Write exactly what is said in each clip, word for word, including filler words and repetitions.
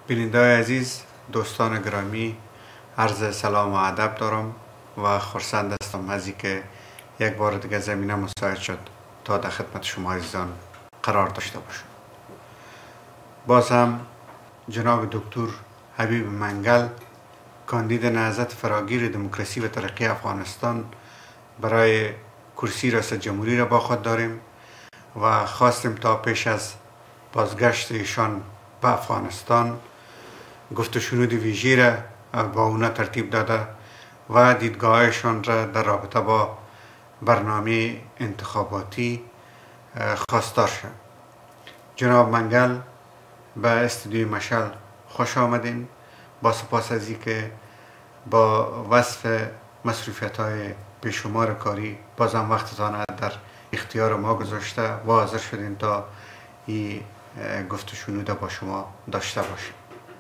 بیننده‌های عزیز، دوستان گرامی، عرض سلام و ادب دارم و خرسند هستم از اینکه یک بار دیگه زمینه مساعد شد تا در خدمت شما عزیزان قرار داشته باشم. باز هم جناب دکتر حبیب منگل، کاندید نهضت فراگیر دموکراسی و ترقی افغانستان برای کرسی ریاست جمهوری را با خود داریم و خواستیم تا پیش از بازگشت ایشان به افغانستان گفت و شنود ویژه را با اونا ترتیب داده و دیدگاهشان را در رابطه با برنامه انتخاباتی خواستار شد. جناب منگل به استودیوی مشعل خوش آمدین. با سپاس از اینکه با وصف مصروفیت‌های بیشمار کاری بازم وقتتان در اختیار ما گذاشته و حاضر شدین تا این گفت و شنود با شما داشته باشیم.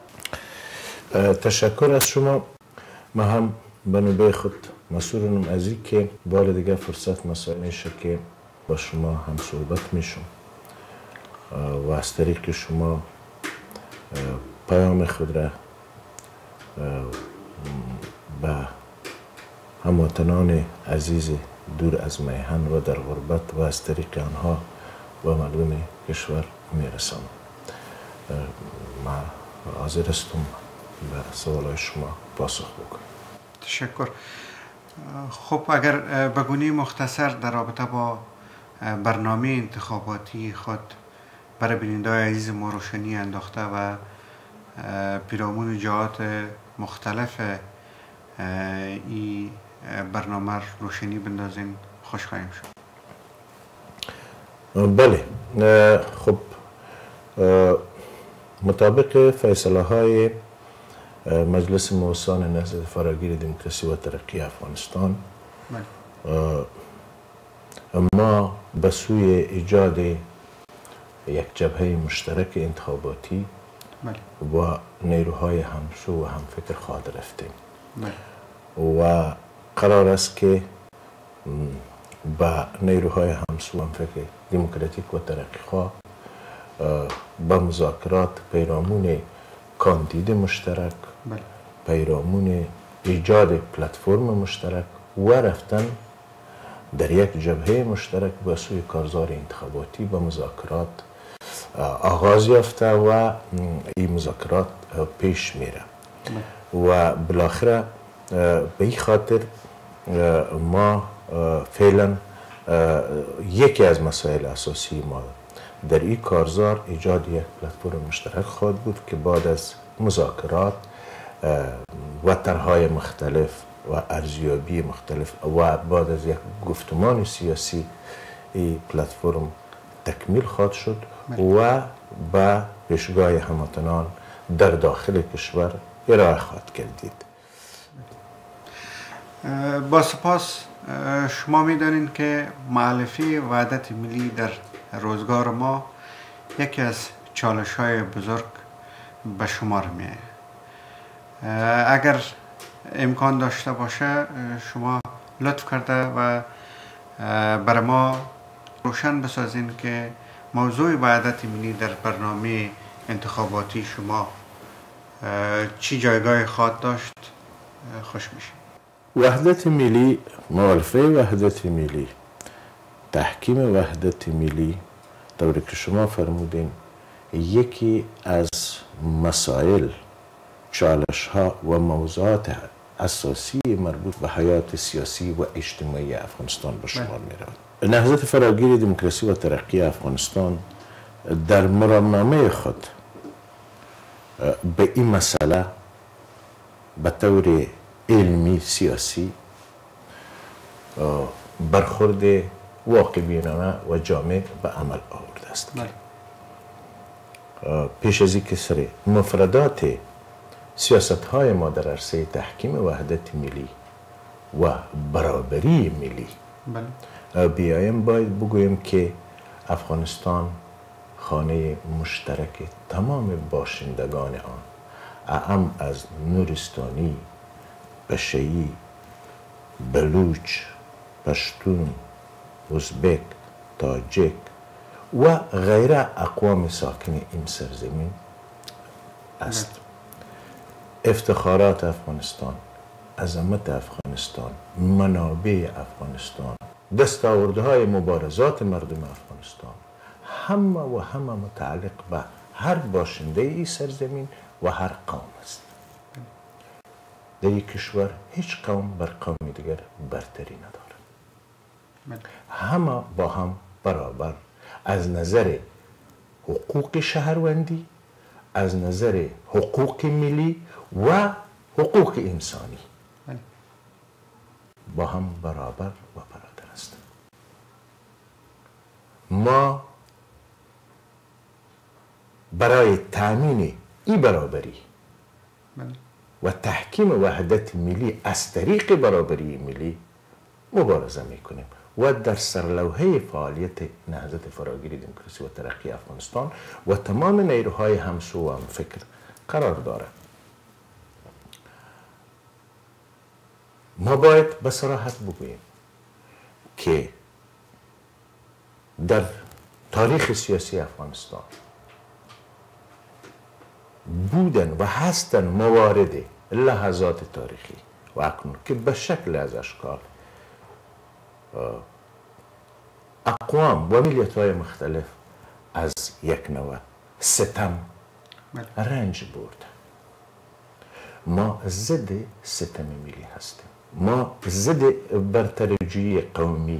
تشکر از شما. ما هم به نوبه خود مسئولم از این که بار دیگه فرصت مساعد میشه که با شما هم صحبت میشم و از طریق شما پیام خود را به هموطنان عزیز دور از میهن و در غربت و از طریق آنها و مردم کشور میرسم. ما حاضر هستم به سوالای شما پاسخ بکنم. تشکر. خب اگر بگونی مختصر در رابطه با برنامه انتخاباتی خود برای بیننده‌های عزیز ما روشنی انداخته و پیرامون جهات مختلف این برنامه روشنی بندازین خوش خواهیم شد. بله، خب مطابق فیصله های مجلس موسسان نهضت فراگیر دموکراسی و ترقی افغانستان ما به سوی ایجاد یک جبهه مشترک انتخاباتی و نیروهای همسو و همفکر خواهد رفتیم و قرار است که با نیروهای همسو و همفکر دموکراتیک و ترقی خواه با مذاکرات پیرامون کاندید مشترک، پیرامون ایجاد پلتفرم مشترک و رفتن در یک جبهه مشترک به سوی کارزار انتخاباتی و مذاکرات آغاز یافته و این مذاکرات پیش میره و بالاخره به این خاطر ما فعلا یکی از مسائل اساسی ما در این کارزار ایجاد یک پلتفرم مشترک خواهد بود که بعد از مذاکرات و طرح‌های مختلف و ارزیابی مختلف و بعد از یک گفتمان سیاسی این پلتفرم تکمیل خواهد شد و به پیشگاه هموطنان در داخل کشور ارائه خواهد گردید. با سپاس. شما می‌دانید که مؤلفه وحدت ملی در روزگار ما یکی از چالش‌های بزرگ به شمار می‌آید. اگر امکان داشته باشه شما لطف کرده و برای ما روشن بسازین که موضوع وحدت ملی در برنامه انتخاباتی شما چی جایگاه خواهد داشت خوش میشه. وحدت ملی، مؤلفه وحدت ملی، تحکیم وحدت ملی طوری که شما فرمودین یکی از مسائل، چالش ها و موضوعات اساسی مربوط به حیات سیاسی و اجتماعی افغانستان به شمار می رود. نهضت فراگیر دموکراسی و ترقی افغانستان در مرامنامه خود به این مسئله به طور علمی سیاسی برخورد واقع‌بینانه و جامع به عمل آورده است. پیش از اینکه سر مفردات سیاست های ما در عرصه تحکیم وحدت ملی و برابری ملی بیایم، باید بگویم که افغانستان خانه مشترک تمام باشندگان آن، اعم از نورستانی، بشیی، بلوچ، پشتون، ازبک، تاجک و غیره اقوام ساکن این سرزمین است. افتخارات افغانستان، عظمت افغانستان، منابع افغانستان، دستاوردهای مبارزات مردم افغانستان، همه و همه متعلق به هر باشنده ای سرزمین و هر قوم است. در یک کشور هیچ قوم بر قوم دیگر برتری ندارد. همه با هم برابر از نظر حقوق شهروندی، از نظر حقوق ملی و حقوق انسانی با هم برابر و برادر هستند. ما برای تأمین این برابری و تحکیم وحدت ملی از طریق برابری ملی مبارزه میکنیم و در سرلوحه فعالیت نهضت فراگیری دموکراسی و ترقی افغانستان و تمام نیروهای همسو و همفکر قرار دارد. ما باید به صراحت بگوییم که در تاریخ سیاسی افغانستان بودن و هستن موارد لحظات تاریخی و اکنون که به شکل از اشکال اقوام و ملیت‌های مختلف از یک نوع ستم رنج برد. ما ضد ستم ملی هستیم. ما ضد برترجویی قومی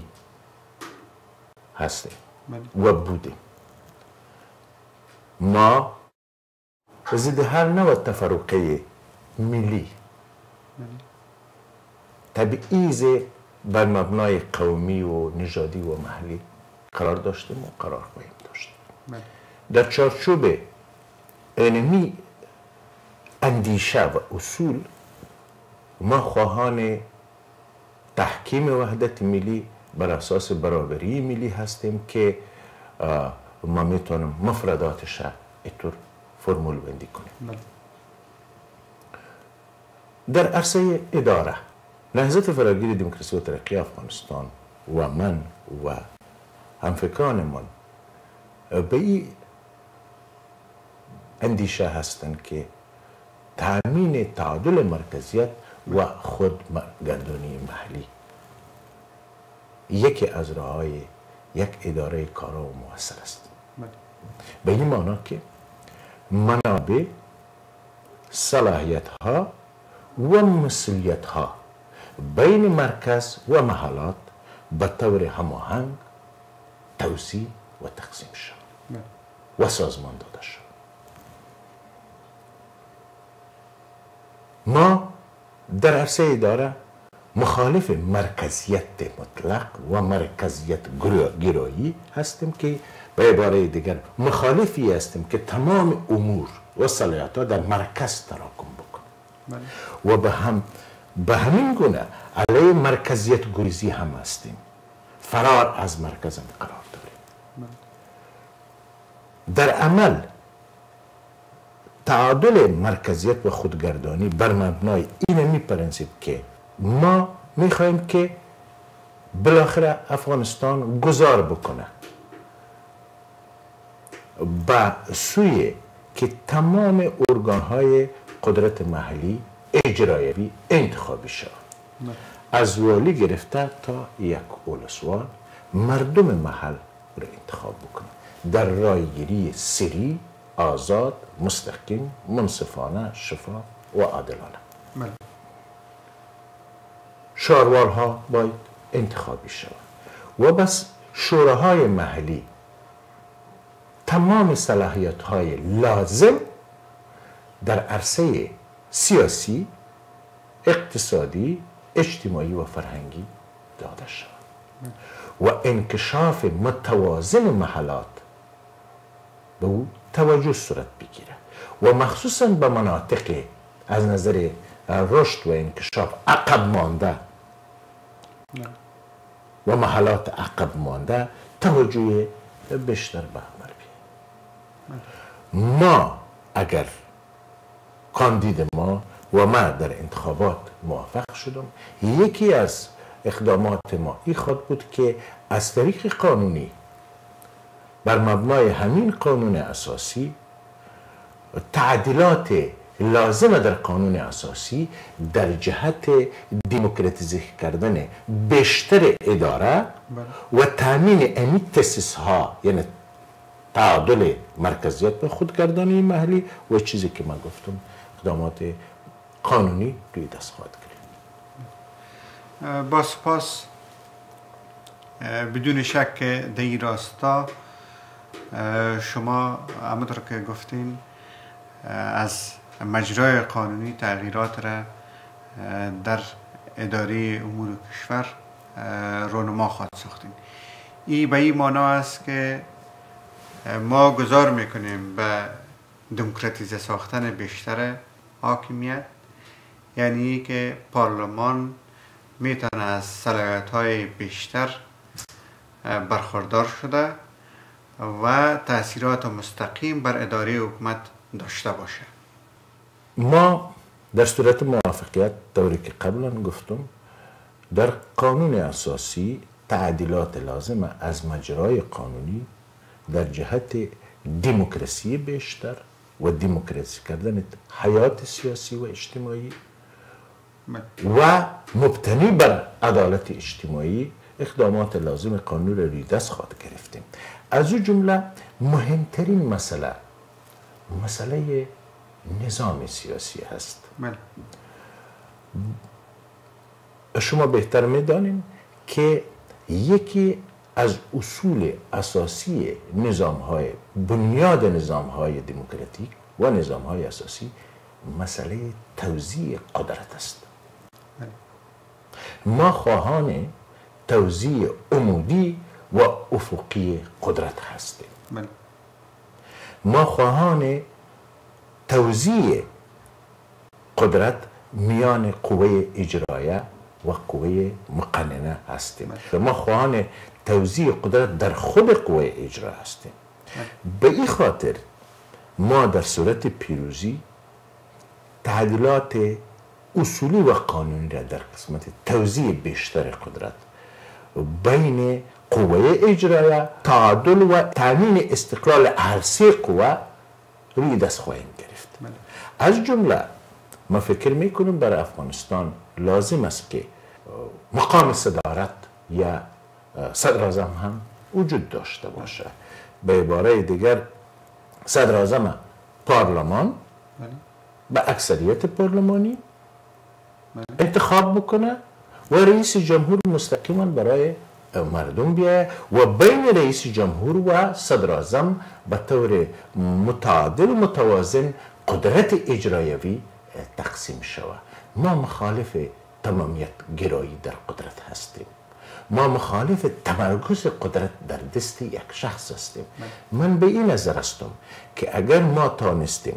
هستیم و بودیم. ما ضد هر نوع تفرقه ملی، تبعیض بر مبنای قومی و نژادی و محلی قرار داشتیم و قرار خواهیم داشت. در چارچوب اینمی اندیشه و اصول ما خواهان تحکیم وحدت ملی بر اساس برابری ملی هستیم که ما میتونیم مفرداتش اینطور فرمول بندی کنیم. در عرصه اداره نهضت فراگیری دموکراسی و ترقی افغانستان و من و همفکران من به این اندیشه هستند که تأمین تعادل مرکزیت و خودگردانی محلی یکی از راه‌های یک اداره کارا و مؤثر است. به این معنا که منابع، صلاحیت ها و مسئولیت ها بین مرکز و محلات به طور هماهنگ توزیع و تقسیم شد و سازمان داده شد. ما در عرصه اداره مخالف مرکزیت مطلق و مرکزیت گرایی هستیم که به عباره دیگر مخالفی هستیم که تمام امور و صلاحیت‌ها در مرکز تراکم بکنه و به هم به همین گونه علیه مرکزیت گریزی هم هستیم. فرار از مرکز هم قرار داریم. در عمل تعادل مرکزیت و خودگردانی بر مبنای اینمی پرنسیپ که ما میخوایم که بالاخره افغانستان گذار بکنه به سوی که تمام ارگانهای قدرت محلی اجرایی انتخابی شود، از والی گرفته تا یک اولسوال مردم محل رو انتخاب بکنه در رایگیری سری، آزاد، مستقیم، منصفانه، شفاف و عادلانه. شاروارها باید انتخابی شود و بس شوراهای محلی تمام صلاحیت های لازم در عرصه سیاسی، اقتصادی، اجتماعی و فرهنگی داده شود و انکشاف متوازن محلات به او توجه صورت بگیره و مخصوصا به مناطق از نظر رشد و انکشاف عقب مانده و محلات عقب مانده توجه بیشتر به عمل بیاید. ما اگر کاندید ما و ما در انتخابات موفق شدم، یکی از اقدامات ما این خود بود که از طریق قانونی بر مبنای همین قانون اساسی تعدیلات لازم در قانون اساسی در جهت دموکراتیزه کردن بیشتر اداره و تامین امی تاسیس ها، یعنی تعادل مرکزیت به خودگردانی محلی و چیزی که من گفتم اقدامات قانونی روی دست خواهد گرفت. با سپاس. بدون شک در این راستا شما همونطور که گفتین از مجرای قانونی تغییرات را در اداره امور کشور رونما خواهد ساختین. این به این معنا است که ما گذار میکنیم به دموکراتیزه ساختن بیشتر حاکمیت، یعنی که پارلمان میتونه از صلاحیت‌های بیشتر برخوردار شده و تأثیرات مستقیم بر اداره حکومت داشته باشه. ما در صورت موافقیت دوری که قبلا گفتم در قانون اساسی تعدیلات لازم از مجرای قانونی در جهت دموکراسی بیشتر و دموکراسی کردن حیات سیاسی و اجتماعی و مبتنی بر عدالت اجتماعی اقدامات لازم قانون را روی دست خواهد گرفتیم. از او جمله مهمترین مسئله مسئله نظام سیاسی هست. بله. شما بهتر میدانید که یکی از اصول اساسی نظام های بنیاد نظام های دموکراتیک و نظام های اساسی مسئله توزیع قدرت است. بله. ما خواهان توزیع عمودی و افقی قدرت هستیم. بله. ما خواهان توزیع قدرت میان قوه اجرایه و قوه مقننه هستیم. بله. ما خواهان توزیع قدرت در خود قوه اجرا هستیم. بله. به این خاطر ما در صورت پیروزی تعدیلات اصولی و قانونی را در قسمت توزیع بیشتر قدرت بین قوه اجرایه، تعادل و تامین استقلال هر سه قوه روی دست خواهیم گرفت. بله. از جمله ما فکر میکنیم برای افغانستان لازم است که مقام صدارت یا صدراعظم هم وجود داشته باشه. به عباره دیگر صدراعظم پارلمان بله. به اکثریت پارلمانی بله. انتخاب بکنه و رئیس جمهور مستقیما برای مردم بیایه و بین رئیس جمهور و صدراعظم به طور متعادل و متوازن قدرت اجرایوی تقسیم شود. ما مخالف تمامیت گرایی در قدرت هستیم. ما مخالف تمرکز قدرت در دست یک شخص هستیم. من به این نظر هستم که اگر ما تانستیم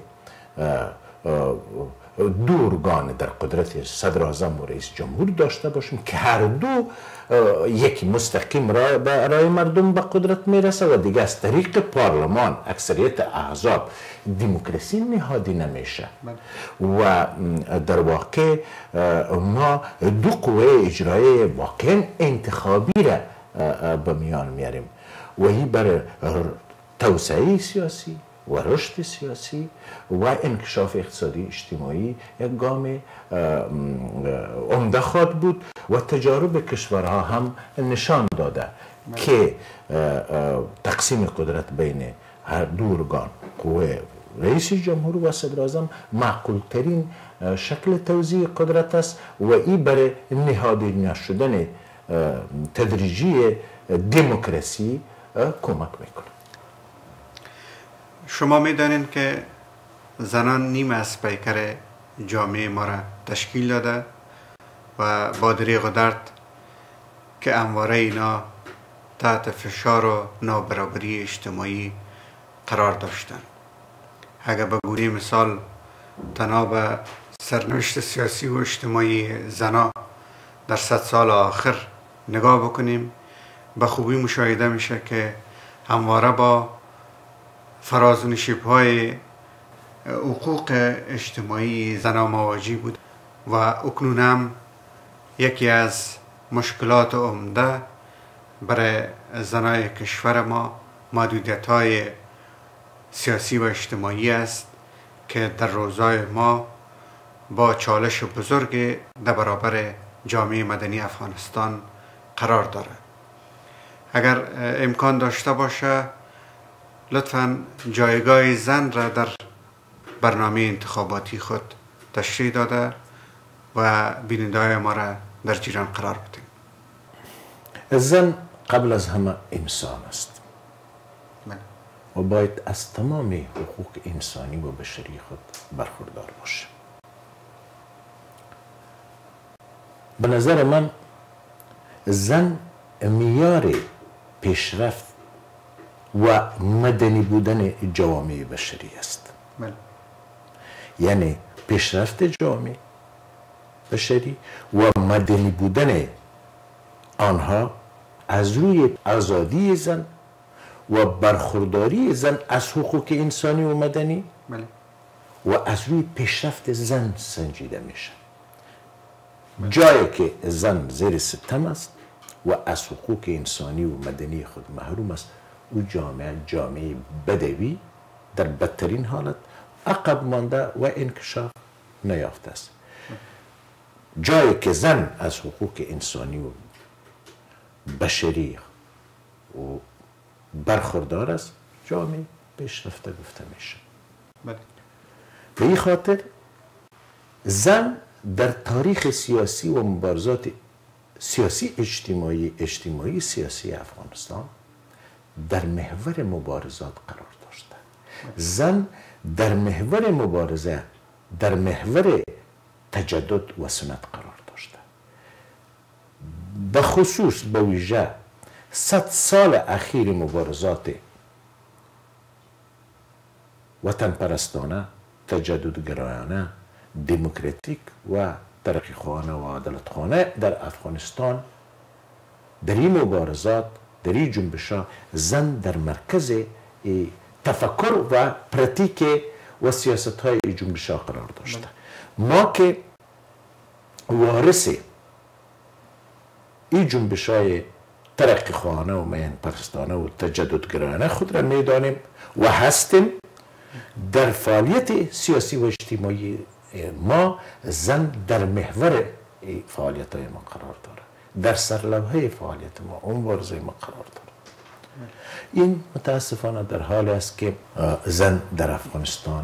دو ارگان در قدرت صدراعظم و رئیس جمهور داشته باشیم که هر دو یکی مستقیم را برای مردم به قدرت میرسه و دیگه از طریق پارلمان اکثریت احزاب دموکراسی نهادی نمیشه و در واقع ما دو قوه اجرایی واقعا انتخابی را به میان میاریم و این برای توسعه سیاسی و رشد سیاسی و انکشاف اقتصادی اجتماعی یک گام عمده خواهد بود و تجارب کشورها هم نشان داده که تقسیم قدرت بین هر دو ارگان قوه رئیس جمهور و صدراعظم معقول ترین شکل توزیع قدرت است و این برای نهادی نشدن تدریجی دموکراسی کمک میکنه. شما میدانید که زنان نیم از پیکر جامعه ما را تشکیل داده و با دریغ و درد که همواره اینا تحت فشار و نابرابری اجتماعی قرار داشتند. اگر به گونه مثال تنها به سرنوشت سیاسی و اجتماعی زنان در صد سال آخر نگاه بکنیم به خوبی مشاهده میشه که همواره با فراز و نشیب‌های حقوق اجتماعی زنان مواجه بود و اکنون هم یکی از مشکلات عمده برای زنای کشور ما محدودیت‌های سیاسی و اجتماعی است که در روزهای ما با چالش بزرگ در برابر جامعه مدنی افغانستان قرار داره. اگر امکان داشته باشه لطفاً جایگاه زن را در برنامه انتخاباتی خود تشریح داده و بیننده‌های ما را در جریان قرار بدیم. زن قبل از همه انسان است و باید از تمام حقوق انسانی و بشری خود برخوردار باشه. به نظر من زن معیار پیشرفت و مدنی بودن جوامع بشری است. بله. یعنی پیشرفت جامعه بشری و مدنی بودن آنها از روی آزادی زن و برخورداری زن از حقوق انسانی و مدنی بله. و از روی پیشرفت زن سنجیده میشه. بله. جایی که زن زیر ستم است و از حقوق انسانی و مدنی خود محروم است، او جامعه جامعه بدوی در بدترین حالت عقب مانده و انکشاف نیافته است. جایی که زن از حقوق انسانی و بشری و برخوردار است، جامعه پیشرفته گفته میشه. به این خاطر زن در تاریخ سیاسی و مبارزات سیاسی اجتماعی اجتماعی سیاسی افغانستان در محور مبارزات قرار داشته. زن در محور مبارزه، در محور تجدد و سنت قرار داشته. به خصوص به ویژه صد سال اخیر مبارزات وطن پرستانه، تجددگرایانه، دموکراتیک و ترقیخواهانه و عدالتخواهانه در افغانستان، در این مبارزات، در این جنبش‌ها زن در مرکز تفکر و پراتیک و سیاست‌های جنبش‌ها قرار داشته. ما که وارث این جنبش‌های ترقیخواهانه و میهن پرستانه و تجددگرایانه خود را می‌دانیم و هستیم. در فعالیت سیاسی و اجتماعی ما زن در محور فعالیت‌های ما قرار داره، در سرلوحه فعالیت ما اون مبارزه ما قرار داره. این متاسفانه در حال است که زن در افغانستان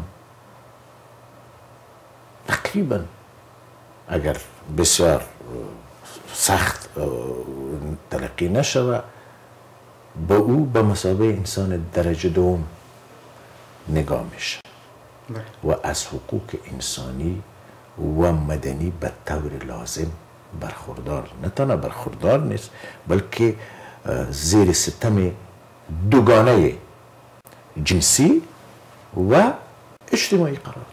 تقریبا اگر بسیار سخت تلقی نشود، با او به مثابه انسان درجه دوم نگاه میشه و از حقوق انسانی و مدنی به طور لازم برخوردار، نه تنها برخوردار نیست بلکه زیر ستم دوگانه جنسی و اجتماعی قرار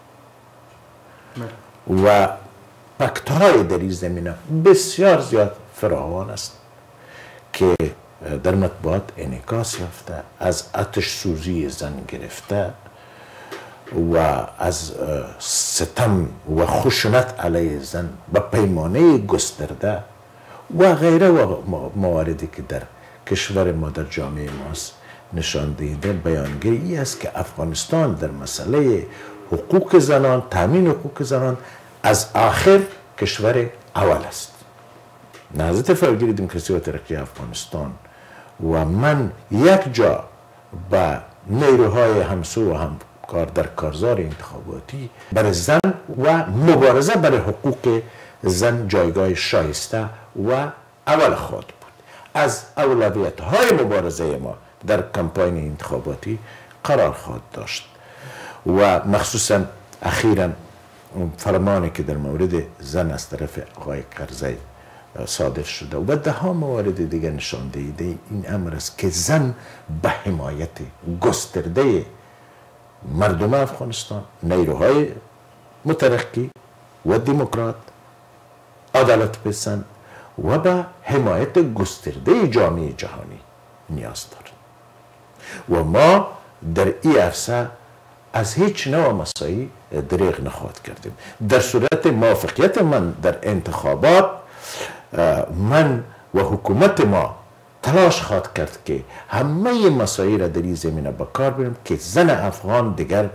داره و فاکتورهای در این زمینه بسیار زیاد فراوان است که در مطبوعات انعکاس یافته، از آتش سوزی زن گرفته و از ستم و خشونت علیه زن به پیمانه گسترده و غیره و مواردی که در کشور ما در جامعه ماست نشان دهنده بیانگری است که افغانستان در مسئله حقوق زنان، تامین حقوق زنان از آخر کشور اول است. نهضت فراگیر دموکراسی و ترقی افغانستان و من یک جا به نیروهای همسو و همکار در کارزار انتخاباتی برای زن و مبارزه برای حقوق زن جایگاه شایسته و اول خواهد بود. از اولویت های مبارزه ما در کمپاین انتخاباتی قرار خواهد داشت و مخصوصا اخیراً فرمانی که در مورد زن از طرف آقای کرزی صادر شده و ده ها موارد دیگر نشان دهیده این امر است که زن به حمایت گسترده مردم افغانستان، نیروهای مترقی و دموکرات، عدالت پسند و به حمایت گسترده جامعه جهانی نیاز دارد و ما در این عرصه از هیچ نوع مساعی دریغ نخواهد کردیم. در صورت موافقیت من در انتخابات، من و حکومت ما تلاش خواهد کرد که همه مسائل را در این زمینه به کار بریم که زن افغان دیگر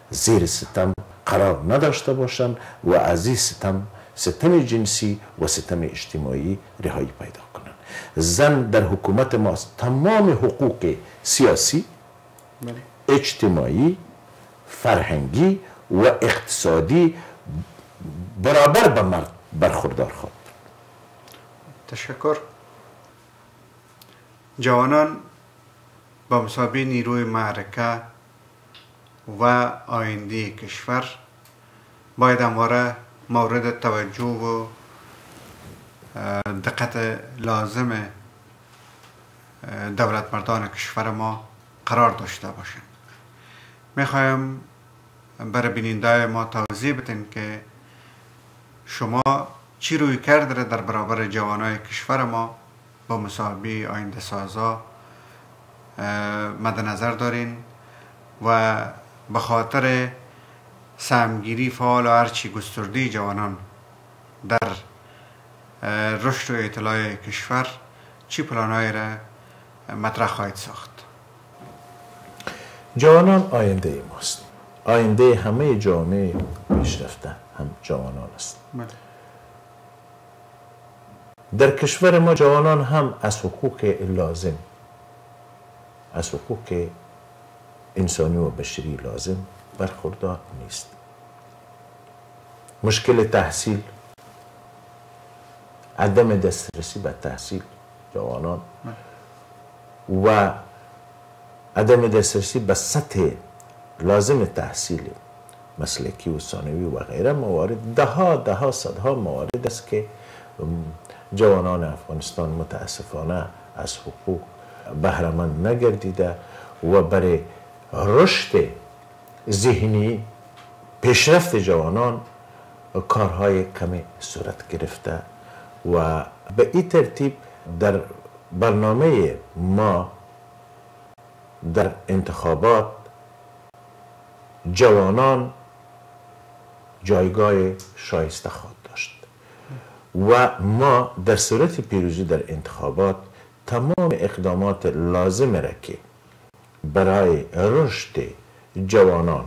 زیر ستم قرار نداشته باشند و از این ستم ستم جنسی و ستم اجتماعی رهایی پیدا کنند. زن در حکومت ما تمام حقوق سیاسی، اجتماعی، فرهنگی و اقتصادی برابر به مرد برخوردار خواهد. تشکر. جوانان با مسابقه نیروی معرکه و آینده کشور باید همواره مورد توجه و دقت لازم دولت مردان کشور ما قرار داشته باشند. میخوایم برای بیننده ما توضیح بدین که شما چی روی کرده در برابر جوانای کشور ما با مصاحبه آینده سازا مد نظر دارین و به خاطر سهمگیری فعال و هرچی گسترده جوانان در رشد و اطلاع کشور چی پلانهایی را مطرح خواهید ساخت؟ جوانان آینده ماست. آینده همه جامعه پیشرفته هم جوانان است. در کشور ما جوانان هم از حقوق لازم، از حقوق انسانی و بشری لازم برخوردار نیست. مشکل تحصیل، عدم دسترسی به تحصیل جوانان و عدم دسترسی به سطح لازم تحصیل مسلکی و ثانوی و غیره موارد، ده ها ده ها صدها موارد است که جوانان افغانستان متاسفانه از حقوق بهره‌مند نگردیده و برای رشد ذهنی پیشرفت جوانان کارهای کمی صورت گرفته و به این ترتیب در برنامه ما در انتخابات جوانان جایگاه شایسته خواهد داشت و ما در صورت پیروزی در انتخابات تمام اقدامات لازم را که برای رشد جوانان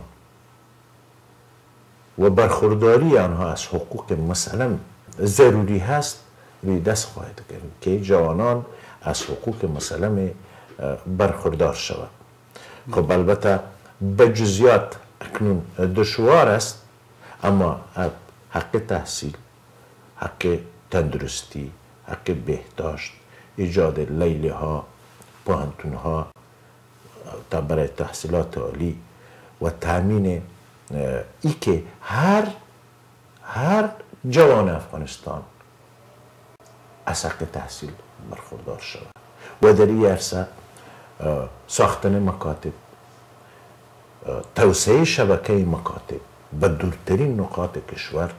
و برخورداری آنها از حقوق مثلا ضروری هست روی دست خواهد کرد که جوانان از حقوق مثلا برخوردار شود. خب البته به جزئیات اکنون دشوار است، اما حق تحصیل، حق تندرستی، حق بهداشت، ایجاد لیله ها، پوهنتون ها برای تحصیلات عالی و تامین ای که هر هر جوان افغانستان از حق تحصیل برخوردار شود و در این عرصه ساختن مکاتب، توسعه شبکه مکاتب به دورترین نقاط کشور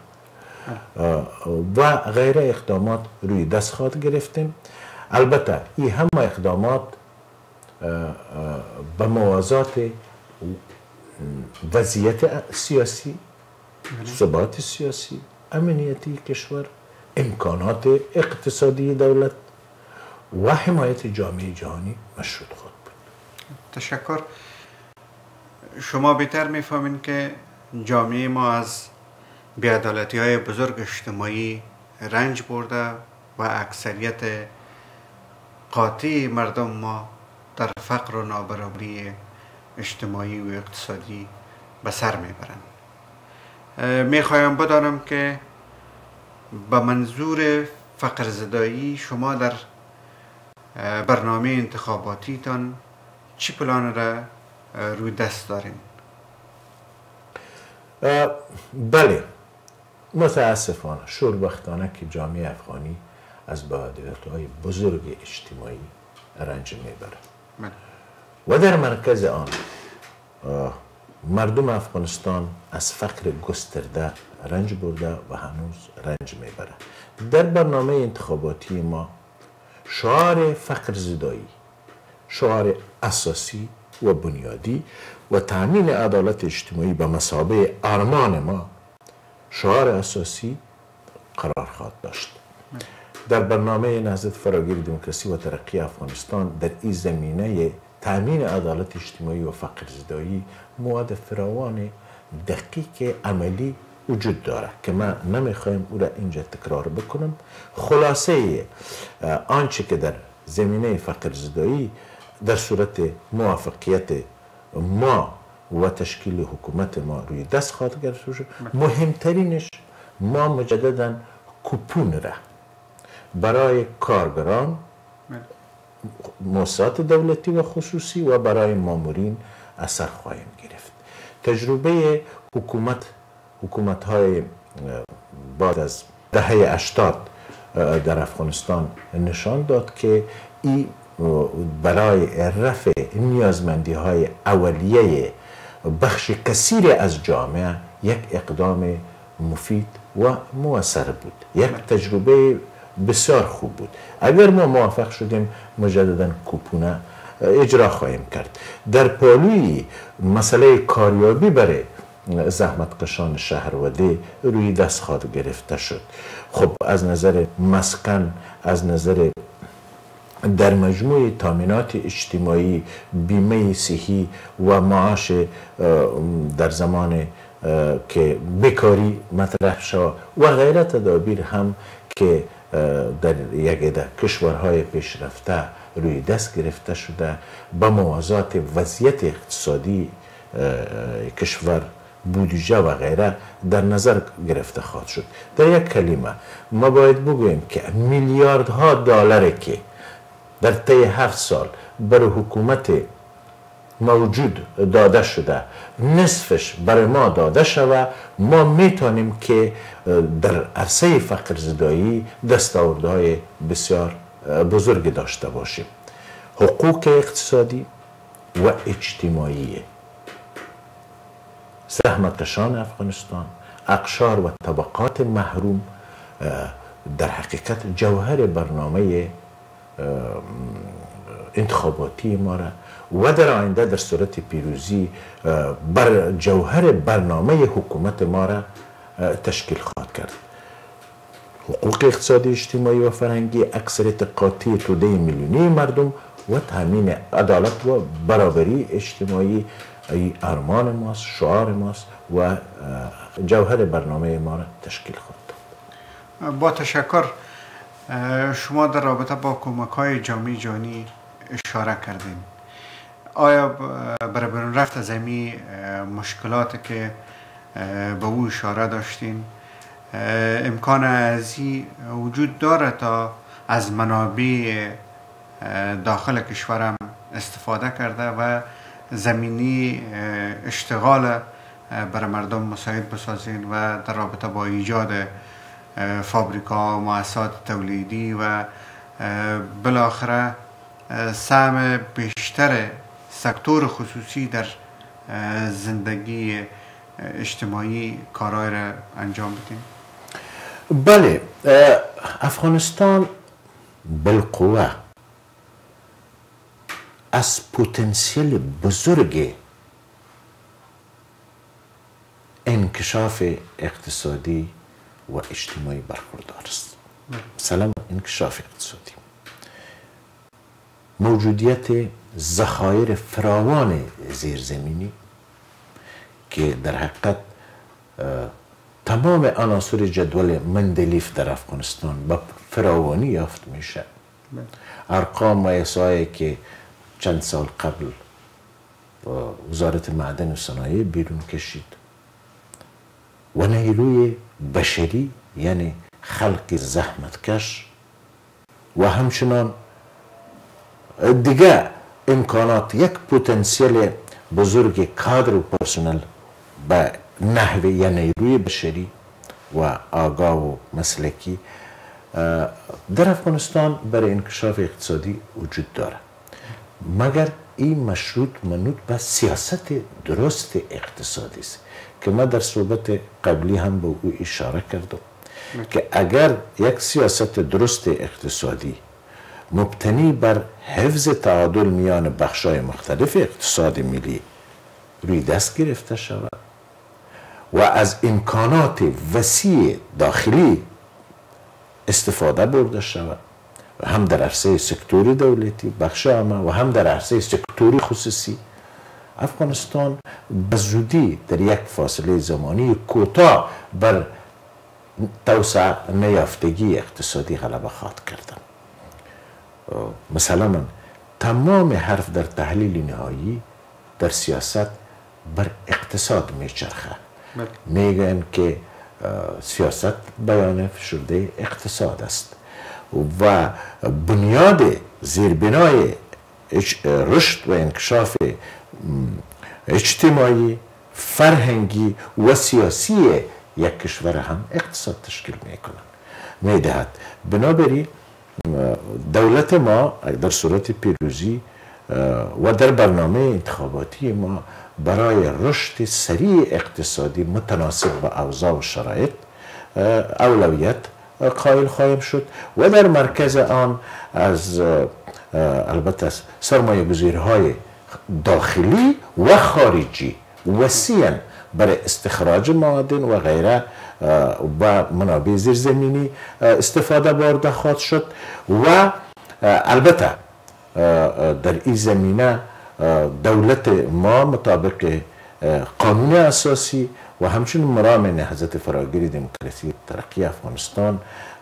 و غیر اقدامات روی دست خواهد گرفتیم. البته این همه اقدامات به موازات وضعیت سیاسی، ثبات سیاسی، امنیتی کشور، امکانات اقتصادی دولت و حمایت جامعه جهانی مشروط خواهد بود. تشکر. شما بهتر میفهمین که جامعه ما از بی‌عدالتی های بزرگ اجتماعی رنج برده و اکثریت قاطع مردم ما در فقر و نابرابری اجتماعی و اقتصادی به سر میبرند. میخوایم بدانم که به منظور فقر زدایی شما در برنامه انتخاباتیتان چی پلان را روی دست دارین؟ بله، متاسفانه شوربختانه که جامعه افغانی از بی‌عدالتی‌های بزرگ اجتماعی رنج میبره و در مرکز آن مردم افغانستان از فقر گسترده رنج برده و هنوز رنج میبره. در برنامه انتخاباتی ما شعار فقر زدایی، شعار اساسی و بنیادی و تامین عدالت اجتماعی به مثابه ارمان ما شعار اساسی قرار خواهد داشت. در برنامه نهضت فراگیر دموکراسی و ترقی افغانستان در این زمینه تامین عدالت اجتماعی و فقر زدایی مواد فراوان دقیق عملی وجود داره که من نمیخوایم او را اینجا تکرار بکنم. خلاصه آنچه که در زمینه فقرزدایی در صورت موافقیت ما و تشکیل حکومت ما روی دست خواهد گرفته شد. مهمترینش ما مجددا کوپون را برای کارگران، مؤسسات دولتی و خصوصی و برای مامورین اثر خواهیم گرفت. تجربه حکومت حکومت های بعد از دهه هشتاد در افغانستان نشان داد که این برای رفع نیازمندی های اولیه بخش کثیر از جامعه یک اقدام مفید و مؤثر بود. یک تجربه بسیار خوب بود. اگر ما موافق شدیم مجددا کوپونه اجرا خواهیم کرد. در پالوی مسئله کاریابی برای زحمتکشان شهروده روی دست خواهد گرفته شد. خب از نظر مسکن، از نظر در مجموع تامینات اجتماعی، بیمه صحی و معاش در زمان که بیکاری مطرح شد و غیره تدابیر هم که در یک عده کشورهای پیشرفته روی دست گرفته شده با موازات وضعیت اقتصادی کشور، بودجه و غیره در نظر گرفته خواهد شد. در یک کلمه ما باید بگوییم که میلیاردها دلار که در طی هفت سال برای حکومت موجود داده شده نصفش برای ما داده شده، ما میتونیم که در عرصه فقرزدایی دستاوردهای بسیار بزرگ داشته باشیم. حقوق اقتصادی و اجتماعی زحمتکشان افغانستان، اقشار و طبقات محروم در حقیقت جوهر برنامه انتخاباتی ما را و در آینده در صورت پیروزی بر جوهر برنامه حکومت ما را تشکیل خواهد کرد. حقوق اقتصادی، اجتماعی و فرهنگی اکثریت قاطع توده میلیونی مردم و تامین عدالت و برابری اجتماعی ارمان ماست، شعار ماست و جوهر برنامه ما را تشکیل خواهد. با تشکر. شما در رابطه با کمک‌های جامعه جهانی اشاره کردین. آیا برای بیرون رفت از این مشکلاتی که به او اشاره داشتین امکان ازی وجود داره تا از منابع داخل کشورم استفاده کرده و زمینی اشتغال برای مردم مساعد بسازین و در رابطه با ایجاد فابریکا و مؤسسات تولیدی و بالاخره سهم بیشتر سکتور خصوصی در زندگی اجتماعی کارهای را انجام بدیم؟ بله، افغانستان بالقوه از پتانسیل بزرگ انکشاف اقتصادی و اجتماعی برخوردار است. مثلا انکشاف اقتصادی، موجودیت ذخایر فراوان زیرزمینی که در حقیقت تمام عناصر جدول مندلیف در افغانستان با فراوانی یافت میشه. ارقام و احصایی که چند سال قبل وزارت معدن و صنایع بیرون کشید و نیروی بشری یعنی خلق زحمتکش و همچنان دیگه امکانات، یک پتانسیل بزرگ کادر و پرسنل به نحوه یا نیروی بشری و آگاه و مسلکی در افغانستان برای انکشاف اقتصادی وجود داره، مگر این مشروط منوط به سیاست درست اقتصادی است که ما در صحبت قبلی هم به او اشاره کردم که اگر یک سیاست درست اقتصادی مبتنی بر حفظ تعادل میان بخش‌های مختلف اقتصاد ملی روی دست گرفته شود و از امکانات وسیع داخلی استفاده برده شود، هم در عرصه سکتوری دولتی بخش عامه و هم در عرصه سکتوری خصوصی، افغانستان به زودی در یک فاصله زمانی کوتاه بر توسعه نیافتگی اقتصادی غلبه خواهد کردن. مثلا من تمام حرف در تحلیل نهایی در سیاست بر اقتصاد میچرخه. میگن که سیاست بیان شده اقتصاد است و بنیاد زیربنای رشد و انکشاف اجتماعی، فرهنگی و سیاسی یک کشور هم اقتصاد تشکیل میکنند میدهد. بنابراین دولت ما در صورت پیروزی و در برنامه انتخاباتی ما برای رشد سریع اقتصادی متناسب با اوضاع و شرایط اولویت قائل خواهیم شد و در مرکز آن از البته از سرمایه گذاری‌های داخلی و خارجی وسیعاً برای استخراج معادن و غیره و منابع زیرزمینی استفاده برده خواهد شد و البته در این زمینه دولت ما مطابق قانون اساسی و همچنین مرام نهضت فراگیر دموکراسی ترقی افغانستان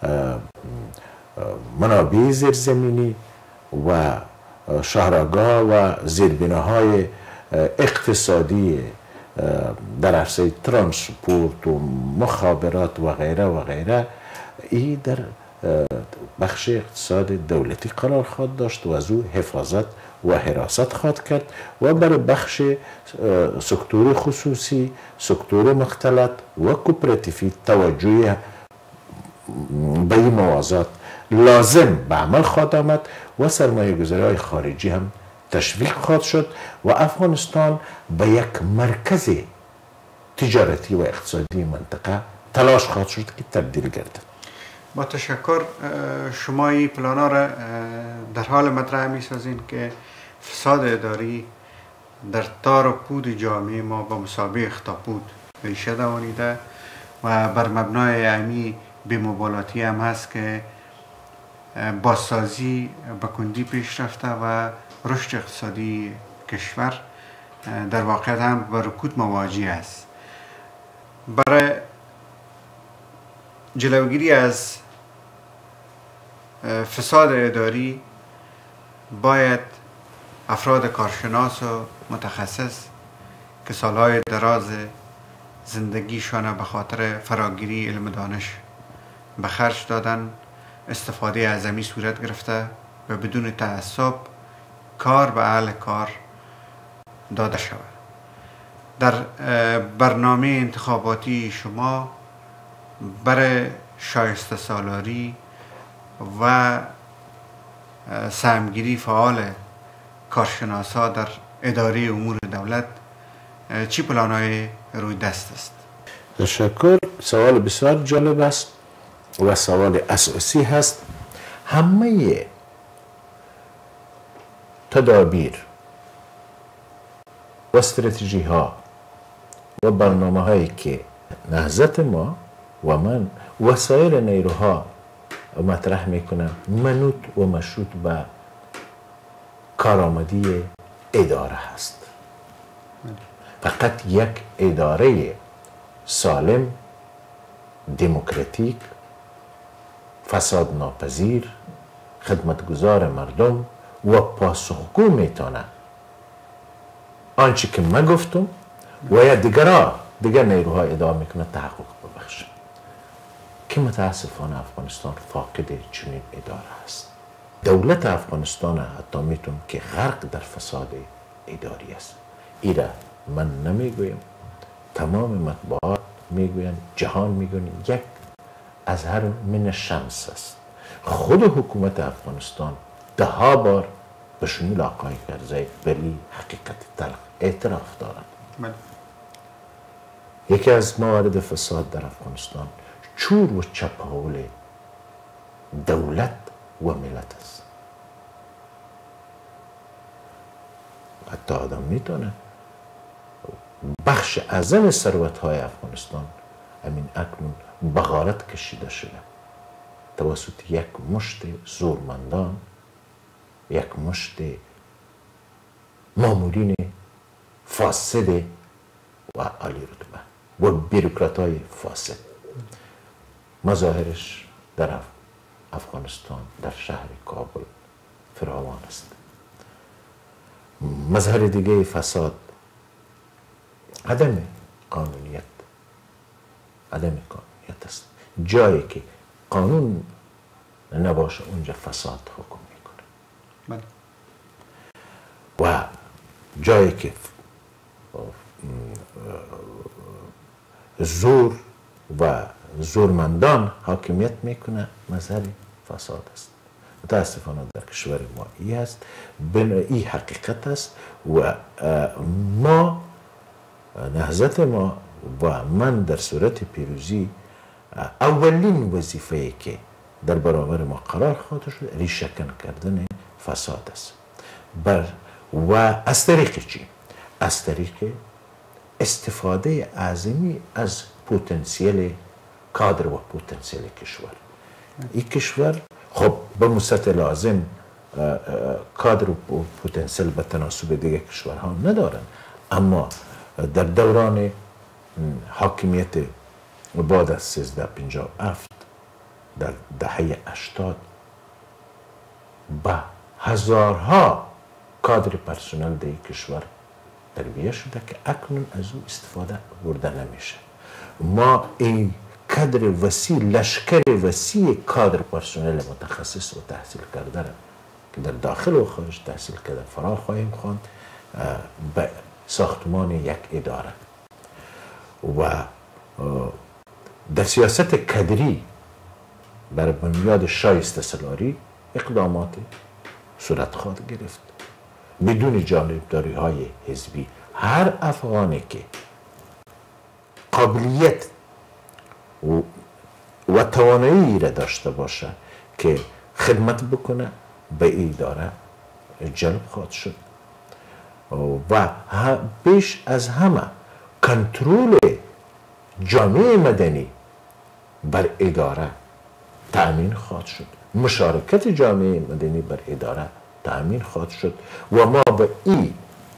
منابع زیرزمینی و شهرآگاه و زیربناهای اقتصادی در عرصه ترانسپورت و مخابرات و غیره و غیره این در بخش اقتصاد دولتی قرار خواهد داشت و از او حفاظت و حراست خواهد کرد و برای بخش سکتور خصوصی، سکتور مختلط و کوپراتیفی توجه به این موازات لازم به عمل خواهد آمد و سرمایه گذاری خارجی هم تشویق خواهد شد و افغانستان به یک مرکز تجارتی و اقتصادی منطقه تلاش خواهد شد که تبدیل گردد. با تشکر. شما این پلانا را در حال مطرح می سازین که فساد اداری در تار و پود جامعه ما به مسابقه اختاپود ریشه دوانیده و بر مبنای امی بی‌مبالاتی هم هست که بازسازی به کندی پیش رفته و رشد اقتصادی کشور در واقع هم به رکود مواجه است. برای جلوگیری از فساد اداری باید افراد کارشناس و متخصص که سالهای دراز زندگیشان به خاطر فراگیری علم دانش به خرج دادن استفاده از امی صورت گرفته و بدون تعصب کار به اهل کار داده شود. در برنامه انتخاباتی شما برای شایسته سالاری و سهمگیری فعال کارشناسا در اداره امور دولت چی پلان‌های روی دست است؟ تشکر. سوال بسیار جالب است و سوال اساسی هست. همه تدابیر و استراتژی ها و برنامه هایی که نهضت ما و من و سایر نیروها مطرح میکنم منوط و مشروط به کارآمدی اداره هست. فقط یک اداره سالم، دموکراتیک، فساد ناپذیر، خدمتگزار مردم و پاسخگو میتونه آنچه که من گفتم و یا دیگرها دیگر نیروها ادعا میکنه تحقق ببخشه که متاسفانه افغانستان فاقد چنین اداره است. دولت افغانستان حتی میتونم که غرق در فساد اداری است. ایره من نمیگویم، تمام مطبوعات میگوین، جهان میگوین یک اظهر من شمس است. خود حکومت افغانستان ده ها بار به شمول آقای کرزی بلی حقیقت تلخ اعتراف دارند. یکی از موارد فساد در افغانستان چور و چپاول دولت و ملت است. حتی آدم میتونه بخش اعظم ثروت های افغانستان همین اکنون به غارت کشیده شده توسط یک مشت زورمندان، یک مشت مامورین فاسد و عالی رتبه و بیروکرات های فاسد. مظاهرش در افغانستان در شهر کابل فراوان است. مظهر دیگه فساد عدم قانونیت عدم قانونیت است. جایی که قانون نباشه اونجا فساد حکم میکنه و جایی که زور و زورمندان حاکمیت میکنه مظهر فساد است. متاسفانه در کشور ما ای است، این حقیقت است و ما نهضت ما و من در صورت پیروزی اولین وظیفه که در برابر ما قرار خواهد شد ریشه‌کن کردن فساد است. بر و از طریق چی؟ از طریق استفاده اعظمی از پتانسیل کادر و پتانسیل کشور. این کشور خب به مصرف لازم کادر و پتانسیل به تناسب دیگه کشورها ندارن، اما در دوران حاکمیت بعد از سیزده پنجاه و هفت در دهه هشتاد به هزارها کادر پرسنل در کشور تربیه شده که اکنون از او استفاده برده نمیشه. ما این کادر وسیع، لشکر وسیع کادر پرسنل متخصص و تحصیل کرده را که در داخل و خارج تحصیل کرده فرا خواهیم خواند به ساختمان یک اداره و در سیاست کادری بر بنیاد شایسته سالاری اقدامات صورت خواهد گرفت بدون جانبداری های حزبی. هر افغانی که قابلیت و, و توانایی را داشته باشه که خدمت بکنه به اداره جلب خواهد شد و بیش از همه کنترل جامعه مدنی بر اداره تأمین خواهد شد، مشارکت جامعه مدنی بر اداره تأمین خواهد شد و ما به این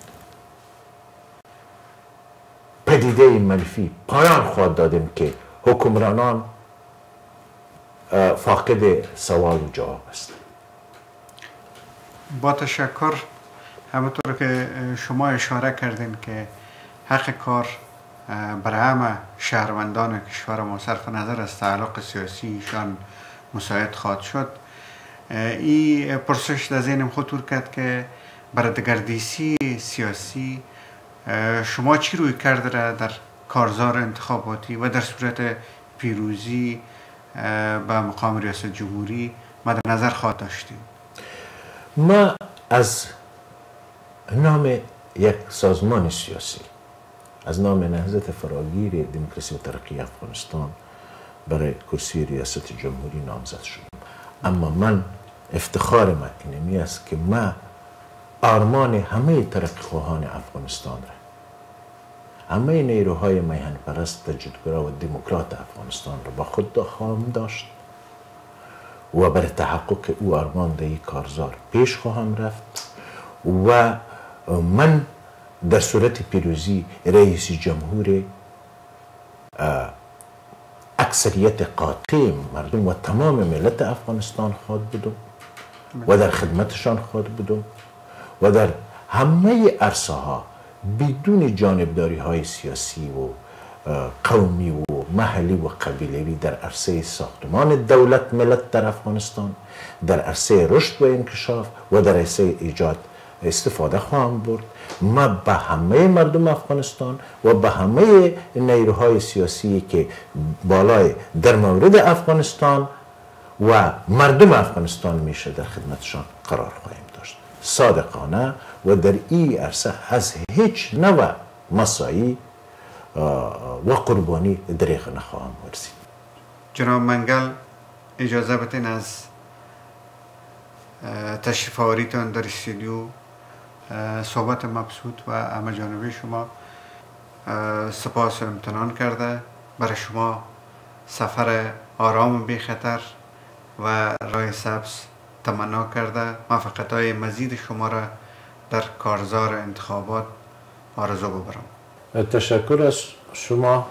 پدیده منفی پایان خواهد دادیم که حکمرانان فاقد سوال و جواب است. با تشکر. همونطور که شما اشاره کردین که حق کار برای همه شهروندان کشور ما صرف نظر از تعلق سیاسیشان مساعد خواهد شد. این پرسش در ذهنم خطور کرد که برای دگردیسی سیاسی شما چی روی کرده را در کارزار انتخاباتی و در صورت پیروزی به مقام ریاست جمهوری مد نظر خواهد داشتیم؟ ما از نام یک سازمان سیاسی، از نام نهضت فراگیر دموکراسی و ترقی افغانستان برای کرسی ریاست جمهوری نامزد شدم. اما من افتخار من اینمی است که من آرمان همه ترقی خواهان افغانستان را، همه نیروهای میهن پرست تجدیدگرا و دموکرات افغانستان را با خود خواهم داشت و برای تحقق او آرمان در این کارزار پیش خواهم رفت و من در صورت پیروزی رئیس جمهور اکثریت قاطع مردم و تمام ملت افغانستان خواهد بودم و در خدمتشان خواهد بودم و در همه عرصه ها بدون جانبداری های سیاسی و قومی و محلی و قبیلوی در عرصه ساختمان دولت ملت در افغانستان، در عرصه رشد و انکشاف و در عرصه ایجاد استفاده خواهم برد. ما به همه مردم افغانستان و به همه نیروهای سیاسی که بالای در مورد افغانستان و مردم افغانستان میشه در خدمتشان قرار خواهیم داشت، صادقانه و در این عرصه از هیچ نوع مساعی و قربانی دریغ نخواهم ورزید. جناب منگل، اجازه بدین از تشریف آوریتان در استودیو صحبت مبسوط و همه جانبه شما سپاس و امتنان کرده. برای شما سفر آرام بی خطر و راه سبز تمنا کرده. موفقیت‌های مزید شما را در کارزار انتخابات آرزو ببرم. تشکر از شما.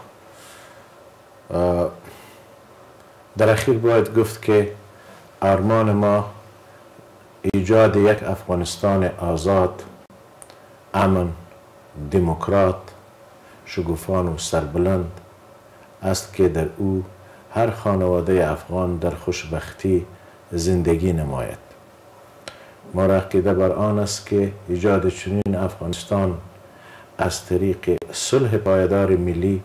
در اخیر باید گفت که آرمان ما ایجاد یک افغانستان آزاد، امن، دموکرات، شگوفان و سربلند است که در او هر خانواده افغان در خوشبختی زندگی نماید. ما را عقیده بر آن است که ایجاد چنین افغانستان از طریق صلح پایدار ملی،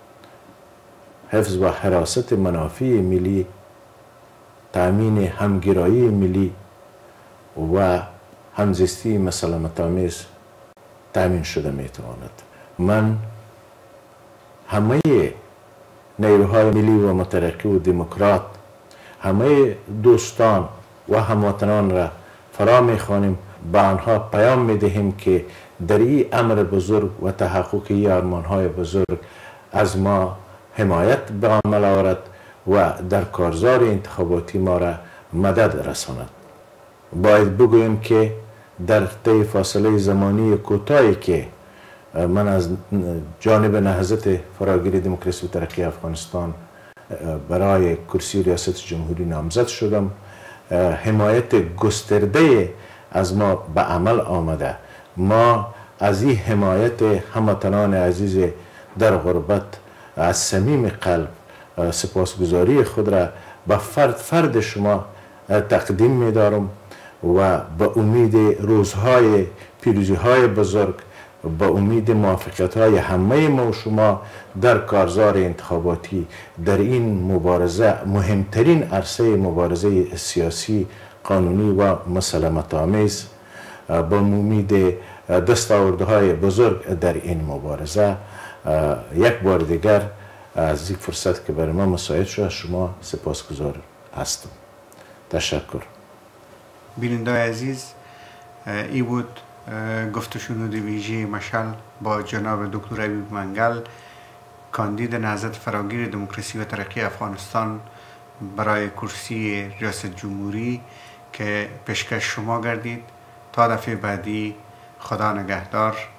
حفظ و حراست منافع ملی، تأمین همگرایی ملی و همزیستی مسالمت‌آمیز تأمین شده میتواند. من همه نیروهای ملی و مترقی و دموکرات، همه دوستان و هموطنان را فرا میخوانیم، به آنها پیام میدهیم که در این امر بزرگ و تحقق این آرمانهای بزرگ از ما حمایت به عمل آورد و در کارزار انتخاباتی ما را مدد رساند. باید بگویم که در طی فاصله زمانی کوتاهی که من از جانب نهضت فراگیری دموکراسی و ترقی افغانستان برای کرسی ریاست جمهوری نامزد شدم، حمایت گسترده از ما به عمل آمده. ما از این حمایت هموطنان عزیز در غربت از صمیم قلب سپاسگزاری خود را به فرد فرد شما تقدیم می دارم و به امید روزهای پیروزی های بزرگ، به امید موفقیت های همه ما و شما در کارزار انتخاباتی در این مبارزه، مهمترین عرصه مبارزه سیاسی، قانونی و مسالمت آمیز، به امید دستاوردهای بزرگ در این مبارزه، یک بار دیگر از این فرصت که برای ما مساعد شد شما سپاسگزار هستم. تشکر. بیننده عزیز، ای بود گفت و شنود ویژه مشعل با جناب دکتر حبیب منگل، کاندید نهضت فراگیر دموکراسی و ترقی افغانستان برای کرسی ریاست جمهوری که پیشکش شما گردید. تا دفعه بعدی، خدا نگهدار.